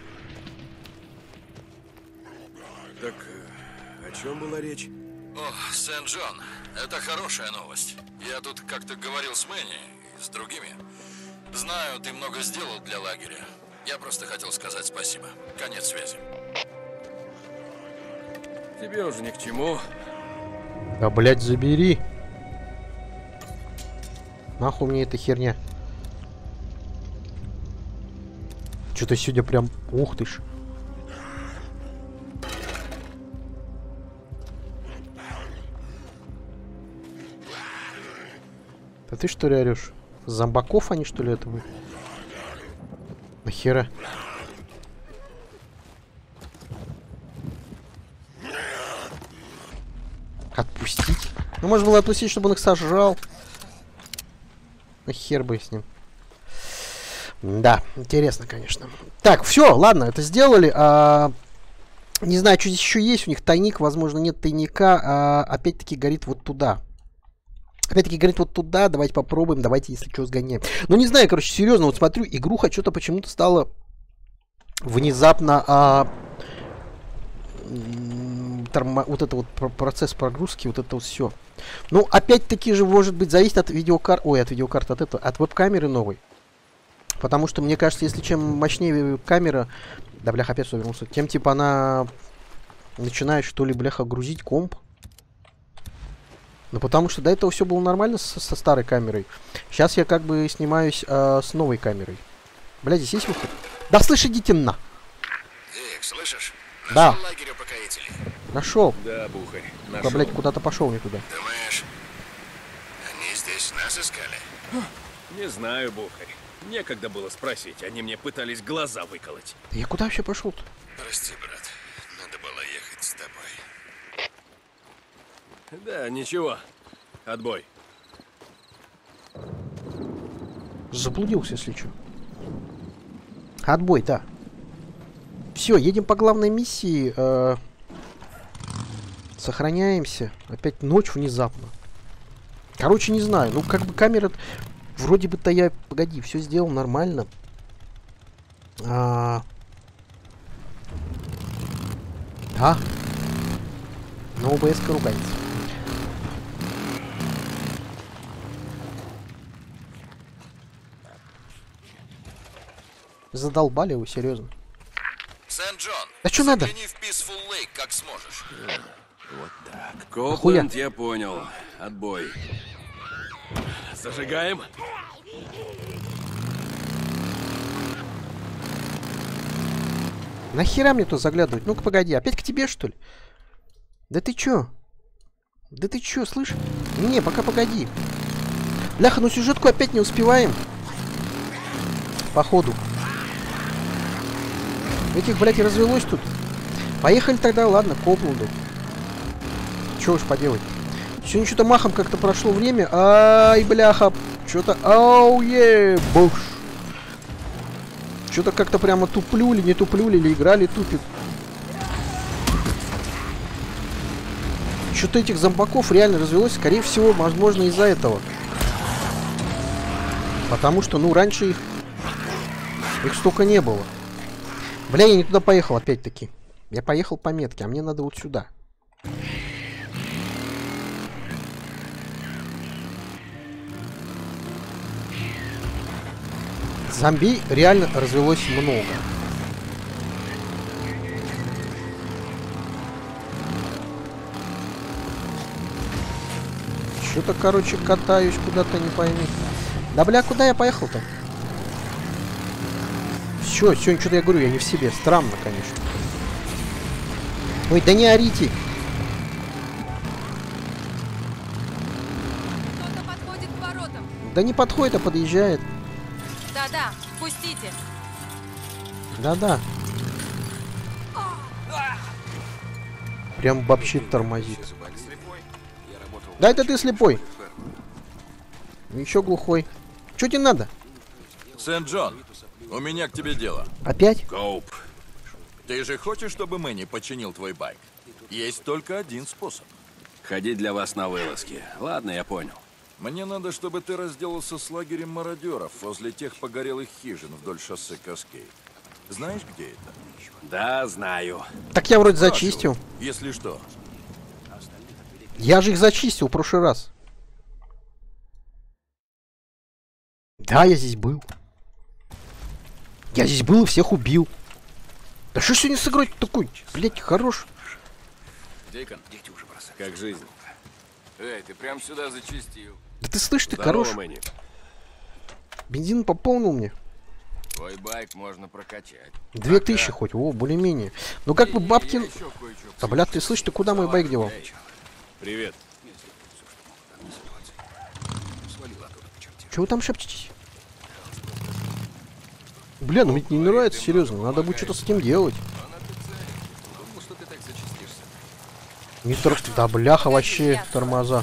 Так, э, о чем была речь? О, Сент-Джон, это хорошая новость. Я тут как-то говорил с Мэнни и с другими. Знаю, ты много сделал для лагеря. Я просто хотел сказать спасибо. Конец связи. Тебе уже ни к чему. Да, блядь, забери. Нахуй мне эта херня. Что-то сегодня прям... Ух ты ж. Да ты что ли орешь? Зомбаков они что ли это вы? Нахера? Отпустить? Ну, можно было отпустить, чтобы он их сожрал. Нахер бы с ним. Да, интересно, конечно. Так, все, ладно, это сделали. А, не знаю, что здесь еще есть. У них тайник, возможно, нет тайника. А, опять-таки горит вот туда. Опять-таки горит вот туда. Давайте попробуем. Давайте, если что, сгоняем. Ну, не знаю, короче, серьезно, вот смотрю, игруха что-то почему-то стала внезапно... А, Тормо... вот это вот процесс прогрузки, вот это вот все. Ну, опять-таки же, может быть, зависит от видеокарты, ой, от видеокарты, от этого, от веб-камеры новой. Потому что, мне кажется, если чем мощнее камера, да, бляха, опять что вернулся, тем, типа, она начинает, что ли, бляха, грузить комп. Ну, потому что до этого все было нормально со, со старой камерой. Сейчас я как бы снимаюсь э, с новой камерой. Блядь, здесь есть выход? Да, слышь, идите на. Дик, слышишь? Да. Нашел лагерь упокоителей? Нашел. Да, Бухарь, Только, нашел. блядь, куда-то пошел не туда. Думаешь, они здесь нас искали? Не знаю, Бухарь. Некогда было спросить, они мне пытались глаза выколоть. Я куда вообще пошел-то? Прости, брат, надо было ехать с тобой. Да, ничего. Отбой. Заблудился, если что. Отбой, да. Все, едем по главной миссии. Э, сохраняемся. Опять ночь внезапно. Короче, не знаю. Ну, как бы камера... Вроде бы-то я... Погоди, все сделал нормально. А... Да. Но ОБС-ка ругается. Задолбали его, серьезно. Сент-Джон, А что надо? загляни в Peaceful Lake, как сможешь. Вот так. Охуя. Копленд, я понял. Отбой. Зажигаем? Нахера мне тут заглядывать? Ну-ка, погоди, опять к тебе, что ли? Да ты чё? Да ты чё, слышь? Не, пока погоди. Бляха, ну сюжетку опять не успеваем. Походу. Этих, блядь, и развелось тут. Поехали тогда, ладно, к Копленду. Чё уж поделать. Сегодня что-то махом как-то прошло время. Ай, бляха. Что-то... Ау, е, буш. Что-то как-то прямо туплюли, не туплюли, или играли тупик. Что-то этих зомбаков реально развелось, скорее всего, возможно, из-за этого. Потому что, ну, раньше их... Их столько не было. Бля, я не туда поехал, опять-таки. Я поехал по метке, а мне надо вот сюда. Зомби реально развелось много. Что-то, короче, катаюсь куда-то, не пойми. Да, бля, куда я поехал-то? Все, сегодня что-то я говорю, я не в себе. Странно, конечно. Ой, да не орите. Кто-то подходит к воротам. Да не подходит, а подъезжает. Да-да, пустите. Да-да. Прям вообще тормозит. Да это ты слепой. Еще глухой. Что тебе надо? Сент-Джон, у меня к тебе дело. Опять? Коуп, ты же хочешь, чтобы Мэнни починил твой байк? Есть только один способ. Ходить для вас на вылазки. Ладно, я понял. Мне надо, чтобы ты разделался с лагерем мародеров возле тех погорелых хижин вдоль шоссе Каскей. Знаешь, где это? Да, знаю. Так я вроде Прошу, зачистил. Если что. Я же их зачистил в прошлый раз. Да, я здесь был. Я здесь был и всех убил. Да что сегодня с игрой такой, блядь, хорош? Дикон, как жизнь? Эй, ты прям сюда зачистил. Да ты слышишь, ты Здорово, хорош. Мэнни. Бензин пополнил мне. Твой байк можно прокачать. Две тысячи хоть, о, более-менее. Ну как бы бабки... Я еще кое-что Да, блядь, ты слышишь, ты куда мой байк девал? Эй, привет. Чего вы там шепчетесь? Бля, ну мне не нравится, серьезно. Надо будет что-то с этим делать. Думал, что ты так зачистишься. Не тор... Да, бляха, вообще тормоза.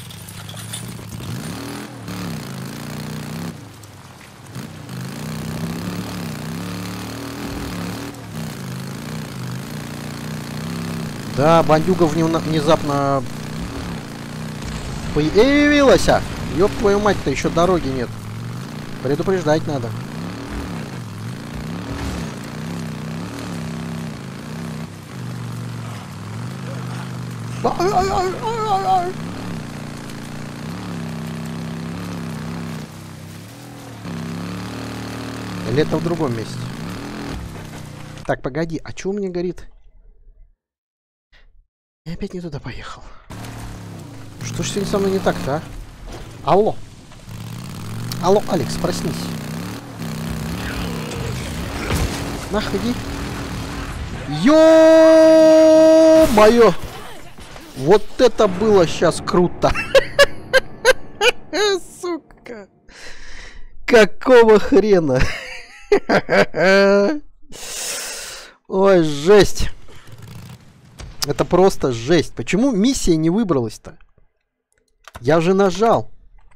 Да, бандюга вне- внезапно появилась. Ёб твою мать-то, еще дороги нет. Предупреждать надо. Или это в другом месте? Так, погоди, а что у меня горит? Я опять не туда поехал. Что ж сегодня со мной не так-то, а? Алло. Алло, Алекс, проснись. Нахуй иди. Ё-моё! Вот это было сейчас круто! Сука! Какого хрена? Ой, жесть! Это просто жесть. Почему миссия не выбралась-то? Я же нажал.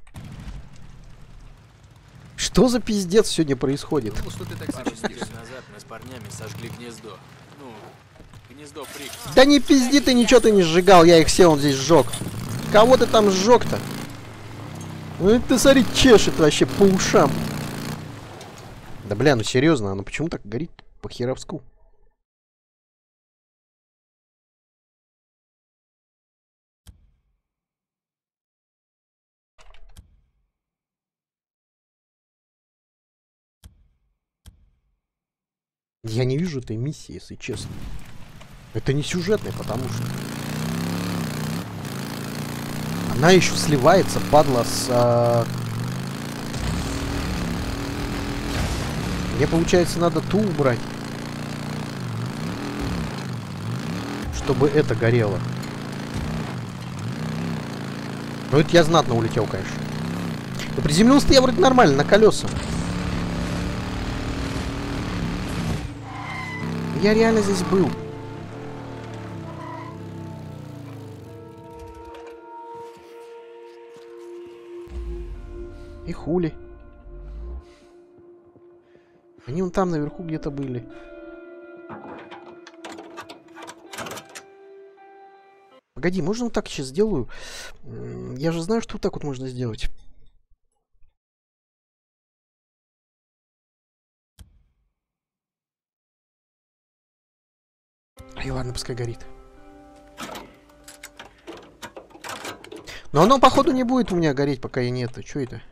Что за пиздец сегодня происходит? Думал, что ты так зачистишься. Назад мы с парнями сожгли гнездо. Ну, гнездо Прикс. Да не пизди ты, ничего ты не сжигал, я их все он здесь сжег. Кого ты там сжег-то? Ну ты смотри, чешет вообще по ушам. Да бля, ну серьезно, оно почему так горит по херовску? Я не вижу этой миссии, если честно. Это не сюжетный, потому что... Она еще сливается, падла, с... А... Мне, получается, надо ту убрать. Чтобы это горело. Ну, это я знатно улетел, конечно. Но приземлился-то я вроде нормально, на колеса. Я реально здесь был. И хули. Они вон там наверху где-то были. Погоди, можно вот так сейчас сделаю? Я же знаю, что вот так вот можно сделать. Ай, ладно, пускай горит. Но оно, походу, не будет у меня гореть, пока я не это. Чё это?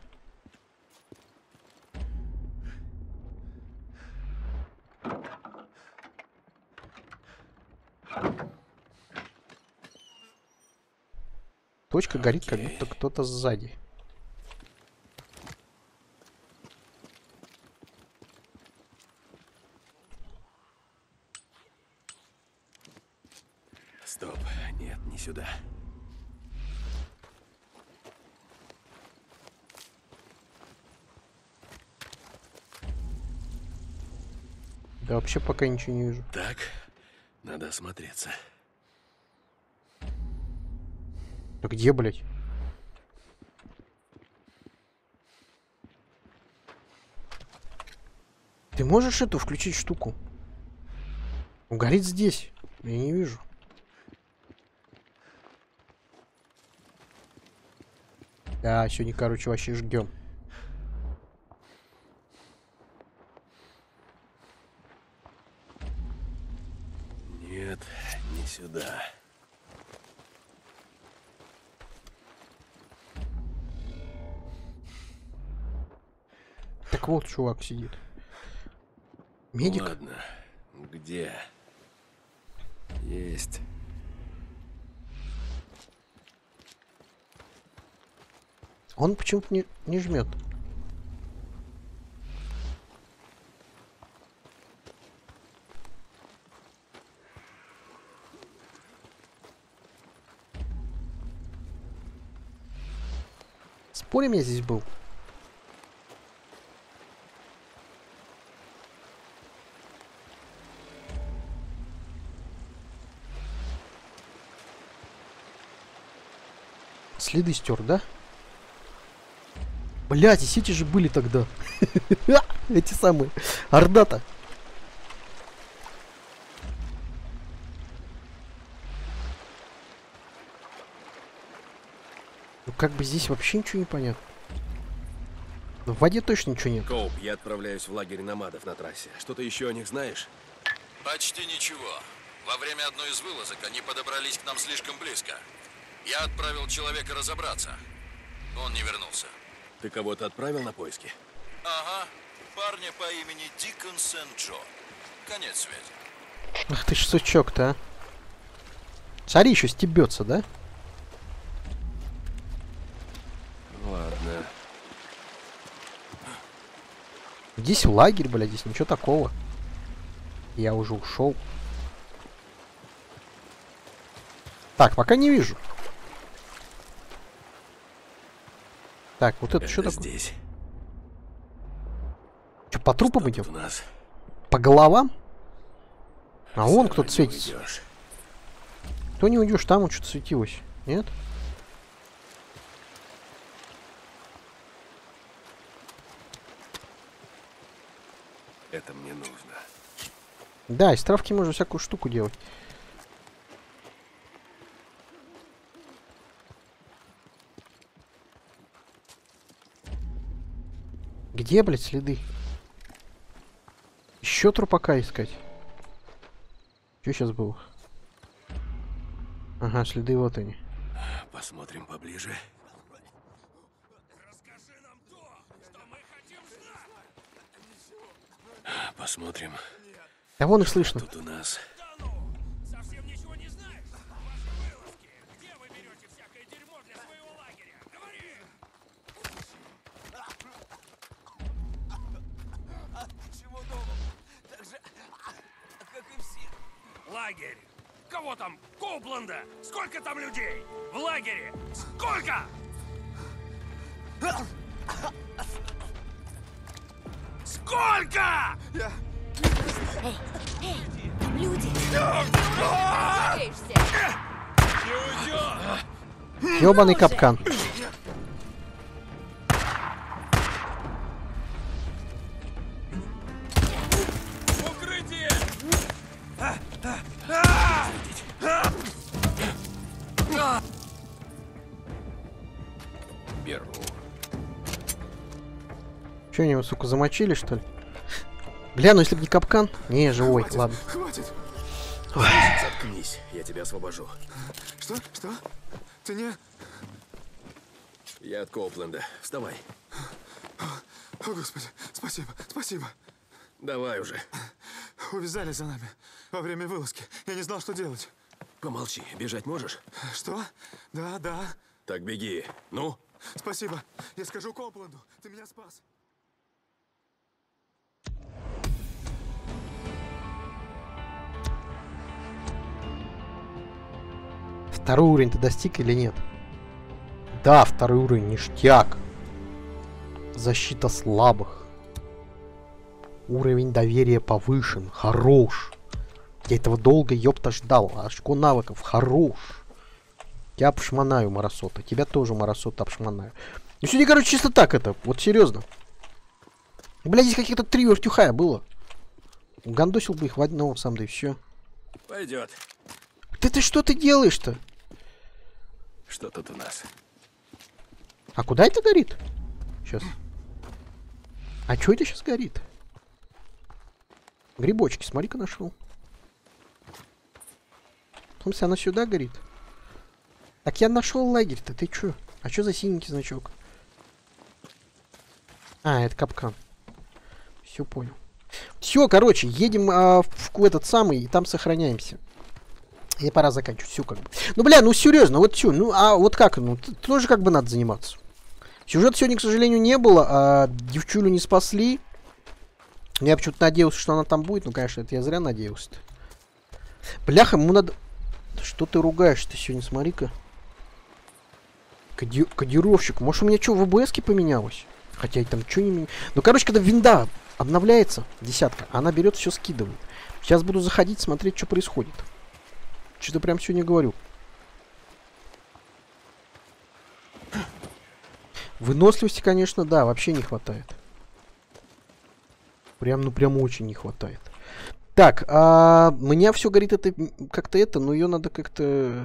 Точка горит, как будто кто-то сзади. Стоп. Нет, не сюда. Да вообще пока ничего не вижу. Так, надо осмотреться. Да где, блядь? Ты можешь эту включить штуку? Он горит здесь. Я не вижу. Да, сегодня, короче, вообще ждем. Нет, не сюда. Так вот, чувак сидит. Медик? Ладно, где? Есть. Он почему-то не, не жмет. Спорим, я здесь был? Следы стер, да? Блять, и сети же были тогда. Эти самые. Орда-то. Ну как бы здесь вообще ничего не понятно. Но в воде точно ничего нет. Коуп, я отправляюсь в лагерь номадов на трассе. Что-то еще о них знаешь? Почти ничего. Во время одной из вылазок они подобрались к нам слишком близко. Я отправил человека разобраться. Он не вернулся. Ты кого-то отправил на поиски? Ага. Парня по имени Дикон Сент-Джон. Конец связи. Ах ты ж сучок-то, а. Смотри, еще стебется, да? Ладно. Здесь лагерь, блядь, здесь ничего такого. Я уже ушел. Так, пока не вижу. Так, вот это, это что такое? Здесь. Что, по трупам идем? У нас. По головам? А вон кто-то светится. Уйдешь. Кто не уйдешь, там он что-то светилось. Нет? Это мне нужно. Да, из травки можно всякую штуку делать. Где, блядь, следы? Еще трупака искать. Что сейчас было? Ага, следы вот они. Посмотрим поближе. Посмотрим А вон их слышно. Тут у нас. Совсем ничего не знаешь? Ваши вылазки. Где вы берете всякое дерьмо для своего лагеря? Говори! Чего думал? Так же, как и все. Лагерь. Кого там? Коупленда? Сколько там людей? В лагере? Сколько? Сколько? Я... Эй, эй, там люди. Ёбаный капкан. Укрытие! Беру. Че, они его, сука, замочили, что ли? Бля, ну если бы не капкан. Не, живой, Хватит, ладно. Хватит. Заткнись, я тебя освобожу. Что? Что? Ты не... Я от Коупленда. Вставай. О, Господи, спасибо, спасибо. Давай уже. Увязали за нами во время вылазки. Я не знал, что делать. Помолчи. Бежать можешь? Что? Да, да. Так беги. Ну? Спасибо. Я скажу Коупленду. Ты меня спас. Второй уровень ты достиг или нет? Да, второй уровень, ништяк. Защита слабых. Уровень доверия повышен. Хорош. Я этого долго, ёпта, ждал. Очко навыков. Хорош. Я обшмонаю, Марасота. Тебя тоже, Марасота, обшмонаю. Ну сегодня, короче, чисто так это. Вот серьезно. Бля, здесь каких-то три вертюхая было. Гандосил бы их в одного сам, да и все. Пойдет. Да ты что ты делаешь-то? Что тут у нас? А куда это горит? Сейчас. А что это сейчас горит? Грибочки, смотри-ка, нашел. В смысле, она сюда горит? Так я нашел лагерь-то, ты чё? А что за синенький значок? А, это капкан. Все понял. Все, короче, едем а, в, в этот самый, и там сохраняемся. И пора заканчивать, все как бы. Ну, бля, ну серьезно, вот все, ну, а вот как, ну, тоже как бы надо заниматься. Сюжета сегодня, к сожалению, не было, а девчулю не спасли. Я почему-то надеялся, что она там будет, ну, конечно, это я зря надеялся-то. Бляха, ему надо... Что ты ругаешь-то сегодня, смотри-ка. Коди... Кодировщик, может, у меня что, в ВБСке поменялось? Хотя и там что не менялось. Ну, короче, когда винда обновляется, десятка, она берет, все скидывает. Сейчас буду заходить, смотреть, что происходит. Что-то прям сегодня говорю. Выносливости, конечно, да, вообще не хватает. Прям, ну, прям очень не хватает. Так, а у меня все горит это как-то это, но ее надо как-то...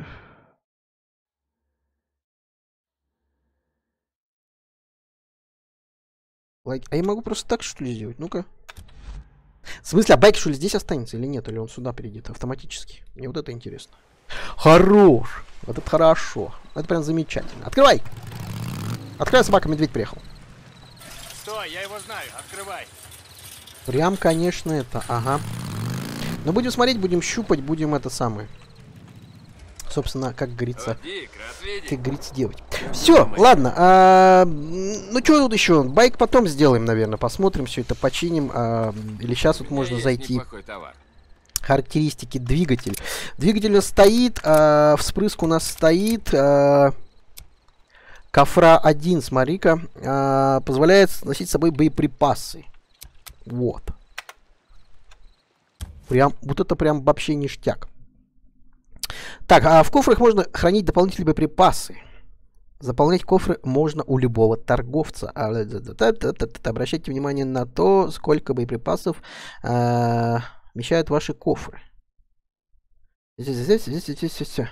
А я могу просто так, что ли, сделать? Ну-ка. В смысле, а байк, что ли, здесь останется или нет? Или он сюда перейдет автоматически? Мне вот это интересно. Хорош! Вот это хорошо. Это прям замечательно. Открывай! Открывай, собака, медведь приехал. Стой, я его знаю, открывай. Прям, конечно, это, ага. Но будем смотреть, будем щупать, будем это самое. Собственно, как говорится, как говорится, делать. Все, ладно. А, ну, что тут еще? Байк потом сделаем, наверное. Посмотрим, все это починим. А, или сейчас вот можно зайти. Характеристики двигатель. Двигатель у нас стоит. А, вспрыск у нас стоит. А, Кофра один, смотри-ка. А, позволяет носить с собой боеприпасы. Вот. Прям, вот это прям вообще ништяк. Так, а в кофрах можно хранить дополнительные боеприпасы. Заполнять кофры можно у любого торговца. Обращайте внимание на то, сколько боеприпасов э, вмещают ваши кофры. Здесь, здесь, здесь, здесь, здесь, здесь.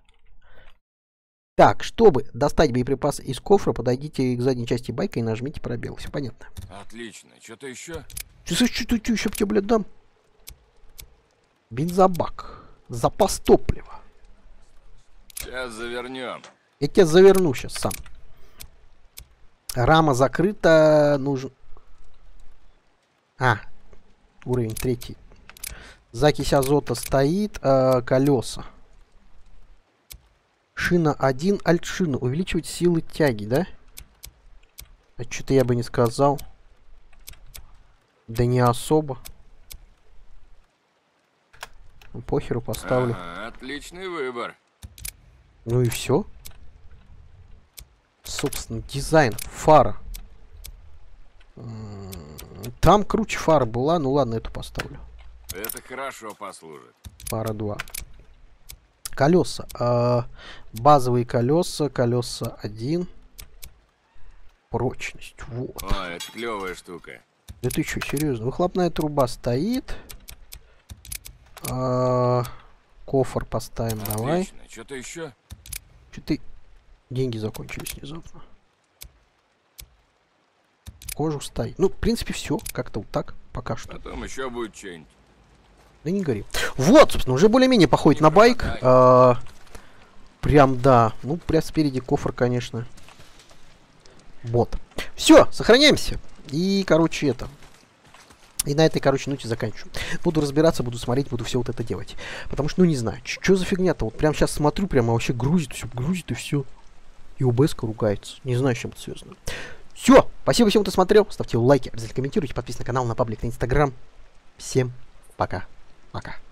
Так, чтобы достать боеприпасы из кофра, подойдите к задней части байка и нажмите пробел. Все понятно. Отлично. Что-то еще? Что-то еще тебе, блядь, дам? Бензобак. Запас топлива. Сейчас завернем. Я тебя заверну сейчас сам. Рама закрыта. Нужен... А, уровень третий. Закись азота стоит. Э, колеса. Шина один, альтшина. Увеличивать силы тяги, да? А что-то я бы не сказал. Да не особо. Ну, похеру поставлю. Ага, отличный выбор. Ну и все. Собственно, дизайн. Фара. Там круче фара была. Ну ладно, эту поставлю. Это хорошо послужит. Фара два. Колеса. А, базовые колеса. Колеса один. Прочность. Вот. О, это клевая штука. Да ты что, серьезно? Выхлопная труба стоит. А, кофр поставим. Отлично. Давай. Что-то еще? Что-то деньги закончились внезапно. Кожу стоит. Ну, в принципе, все. Как-то вот так. Пока что. Потом еще будет что-нибудь. Да не гори. Вот, собственно, уже более-менее походит на байк. А, прям, да. Ну, прям спереди кофр, конечно. Вот. Все, сохраняемся. И, короче, это. И на этой, короче, ноте заканчиваю. Буду разбираться, буду смотреть, буду все вот это делать. Потому что, ну, не знаю, что за фигня-то. Вот прям сейчас смотрю, прямо вообще грузит, все грузит и все. И о бэ эс-ка ругается. Не знаю, с чем это связано. Все, спасибо всем, кто смотрел. Ставьте лайки, обязательно комментируйте, подписывайтесь на канал, на паблик, на инстаграм. Всем пока. Пока.